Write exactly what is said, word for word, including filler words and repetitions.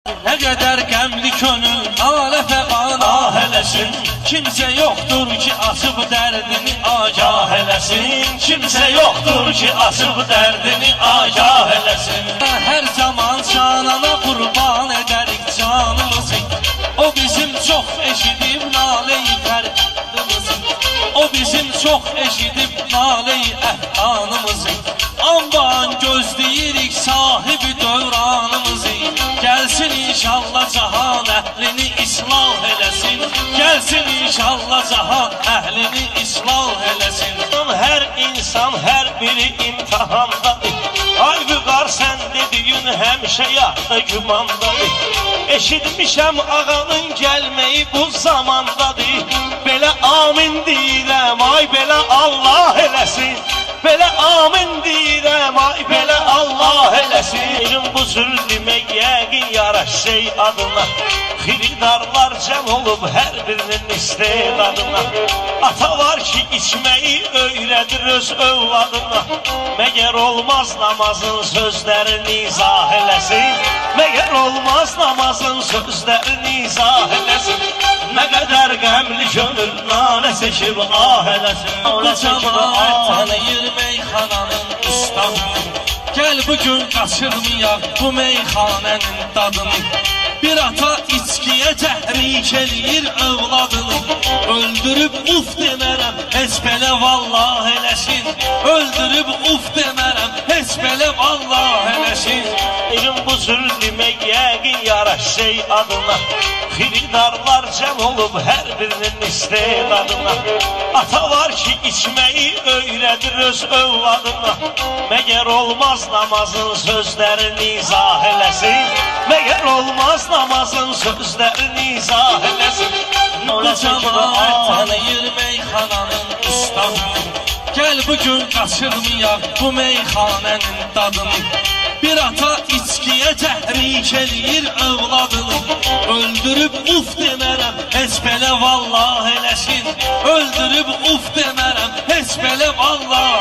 Nə qədər qəmli könül nalə fəqan ah eləsin. Kimsə yoxdur ki açıb dərdini agah eləsin. Kimsə yoxdur ki açıb dərdini agah eləsin. Hər zaman canana qurban edərik canımızı. O bizim çox eşidib nalə-i fərdimizi. O bizim çox eşidib nalə-i əhqanımızı. Amban gözləyirik sahibi dövranımızı. Gəlsin inşallah cahan əhlini islah eləsin. Gəlsin inşallah cahan əhlini islah eləsin. Hər insan hər biri imtihandadır. Ay vüqar sən dediyin həmişə yadda gümandadır. Eşitmişəm ağanın gəlməyi bu zamandadır. Belə amin deyirəm ay belə Allah eləsin. Belə amin deyirəm ay belə Allah eləsin. Bu sür demək yəqin yaraş şey adına. Xiridarlar cəm olub hər birinin istedadına. Ata var ki içməyi öyrədir öz övladına. Məgər olmaz namazın sözlərini izah eləsin. Məgər olmaz namazın sözlərini izah eləsin. Nə qədər qəmli könül nalə çəkib ah eləsin. Bu cəmaət tanıyır meyxananın ustadını. Gəl bugün qaçırmayaq bu meyxanənin dadını. Bir ata içkiyə təhrik eləyir övladını. Öldürüb uf demərəm, heç belə vallah eləsin. Öldürüb uf demərəm, heç belə vallah eləsin. Bu sür demək yəqin yaraş şey adına. Xiridarlar cəm olub hər birinin istedadına. Ata var ki içməyi öyrədir öz övladına. Məgər olmaz namazın sözlərini izah eləsin. Məgər olmaz namazın sözlərini izah eləsin. Bu cəmaət tanıyır meyxananın ustadını. Gəl bugün qaçırmayaq bu meyxanənin dadını. Bir ata içkiyə təhrik eləyir övladını. Öldürüb uf demərəm, heç belə vallah eləsin. Öldürüb uf demərəm, heç belə vallah